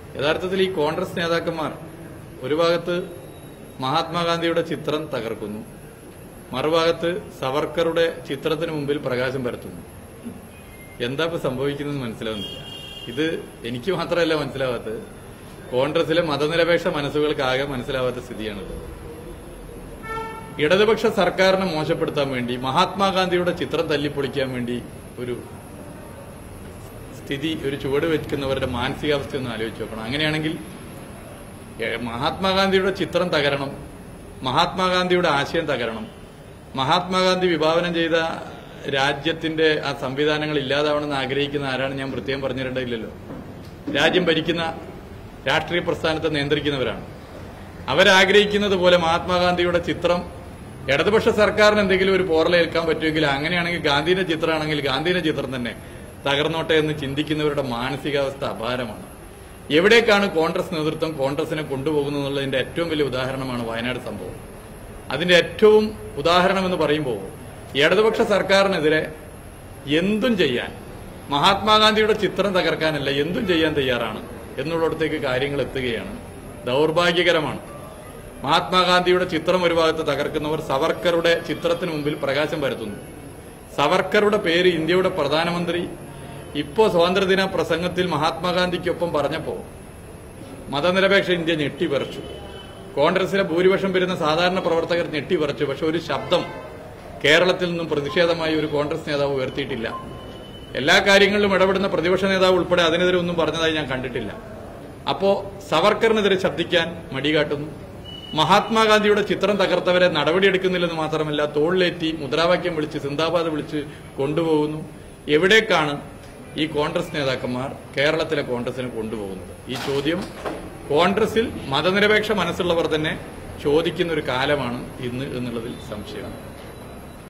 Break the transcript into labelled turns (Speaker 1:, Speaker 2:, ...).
Speaker 1: യഥാർത്ഥത്തിൽ ഈ കോൺഗ്രസ് നേതാക്കന്മാർ ഒരു ഭാഗത്ത് മഹാത്മാഗാന്ധിയുടെ ചിത്രം തകർക്കുന്നു, മറുഭാഗത്ത് സവർക്കറുടെ ചിത്രത്തിന് മുമ്പിൽ പ്രകാശം പരത്തുന്നു. എന്താ ഇപ്പൊ സംഭവിക്കുന്നതെന്ന് മനസ്സിലാവുന്നില്ല. ഇത് എനിക്ക് മാത്രമല്ല മനസ്സിലാവാത്തത്, കോൺഗ്രസിലെ മതനിരപേക്ഷ മനസ്സുകൾക്കാകെ മനസ്സിലാവാത്ത സ്ഥിതിയാണത്. ഇടതുപക്ഷ സർക്കാരിനെ മോശപ്പെടുത്താൻ വേണ്ടി മഹാത്മാഗാന്ധിയുടെ ചിത്രം തല്ലിപ്പൊളിക്കാൻ വേണ്ടി ഒരു സ്ഥിതി, ഒരു ചുവട് വെക്കുന്നവരുടെ മാനസികാവസ്ഥ ഒന്ന് ആലോചിച്ച് നോക്കണം. അങ്ങനെയാണെങ്കിൽ മഹാത്മാഗാന്ധിയുടെ ചിത്രം തകരണം, മഹാത്മാഗാന്ധിയുടെ ആശയം തകരണം, മഹാത്മാഗാന്ധി വിഭാവനം ചെയ്ത രാജ്യത്തിന്റെ ആ സംവിധാനങ്ങൾ ഇല്ലാതാവണമെന്ന് ആഗ്രഹിക്കുന്ന ആരാണ് ഞാൻ പ്രത്യേകം പറഞ്ഞിട്ടുണ്ടായില്ലല്ലോ. രാജ്യം ഭരിക്കുന്ന രാഷ്ട്രീയ പ്രസ്ഥാനത്തെ നിയന്ത്രിക്കുന്നവരാണ്. അവരാഗ്രഹിക്കുന്നത് പോലെ മഹാത്മാഗാന്ധിയുടെ ചിത്രം ഇടതുപക്ഷ സർക്കാരിന് എന്തെങ്കിലും ഒരു പോറലേൽക്കാൻ പറ്റുമെങ്കിൽ, അങ്ങനെയാണെങ്കിൽ ഗാന്ധിയുടെ ചിത്രമാണെങ്കിൽ ഗാന്ധിയുടെ ചിത്രം തന്നെ തകർന്നോട്ടെ എന്ന് ചിന്തിക്കുന്നവരുടെ മാനസികാവസ്ഥ അപാരമാണ്. എവിടേക്കാണ് കോൺഗ്രസ് നേതൃത്വം കോൺഗ്രസിനെ കൊണ്ടുപോകുന്നത് എന്നുള്ളതിന്റെ ഏറ്റവും വലിയ ഉദാഹരണമാണ് വയനാട് സംഭവം. അതിന്റെ ഏറ്റവും ഉദാഹരണം എന്ന് പറയുമ്പോൾ ഇടതുപക്ഷ സർക്കാരിനെതിരെ എന്തും ചെയ്യാൻ, മഹാത്മാഗാന്ധിയുടെ ചിത്രം തകർക്കാനല്ല എന്തും ചെയ്യാൻ തയ്യാറാണ് എന്നുള്ളിടത്തേക്ക് കാര്യങ്ങൾ എത്തുകയാണ്. ദൗർഭാഗ്യകരമാണ്. മഹാത്മാഗാന്ധിയുടെ ചിത്രം ഒരു ഭാഗത്ത് തകർക്കുന്നവർ സവർക്കറുടെ ചിത്രത്തിന് മുമ്പിൽ പ്രകാശം പരത്തുന്നു. സവർക്കറുടെ പേര് ഇന്ത്യയുടെ പ്രധാനമന്ത്രി ഇപ്പോ സ്വാതന്ത്ര്യദിന പ്രസംഗത്തിൽ മഹാത്മാഗാന്ധിക്കൊപ്പം പറഞ്ഞപ്പോ മതനിരപേക്ഷ ഇന്ത്യ ഞെട്ടിപറിച്ചു. കോൺഗ്രസിലെ ഭൂരിപക്ഷം വരുന്ന സാധാരണ പ്രവർത്തകർ ഞെട്ടിപറിച്ചു. പക്ഷെ ഒരു ശബ്ദം കേരളത്തിൽ നിന്നും പ്രതിഷേധമായി ഒരു കോൺഗ്രസ് നേതാവ് ഉയർത്തിയിട്ടില്ല. എല്ലാ കാര്യങ്ങളിലും ഇടപെടുന്ന പ്രതിപക്ഷ നേതാവ് ഉൾപ്പെടെ അതിനെതിരെ ഒന്നും പറഞ്ഞതായി ഞാൻ കണ്ടിട്ടില്ല. അപ്പോ സവർക്കറിനെതിരെ ശബ്ദിക്കാൻ മടികാട്ടുന്നു. മഹാത്മാഗാന്ധിയുടെ ചിത്രം തകർത്തവരെ നടപടിയെടുക്കുന്നില്ലെന്ന് മാത്രമല്ല, തോളിലേറ്റി മുദ്രാവാക്യം വിളിച്ച് സിന്ദാബാദ് വിളിച്ച് കൊണ്ടുപോകുന്നു. എവിടേക്കാണ് ഈ കോൺഗ്രസ് നേതാക്കന്മാർ കേരളത്തിലെ കോൺഗ്രസിനെ കൊണ്ടുപോകുന്നത്? ഈ ചോദ്യം കോൺഗ്രസിൽ മതനിരപേക്ഷ മനസ്സുള്ളവർ തന്നെ ചോദിക്കുന്ന ഒരു കാലമാണ് ഇന്ന് എന്നുള്ളതിൽ സംശയമാണ്.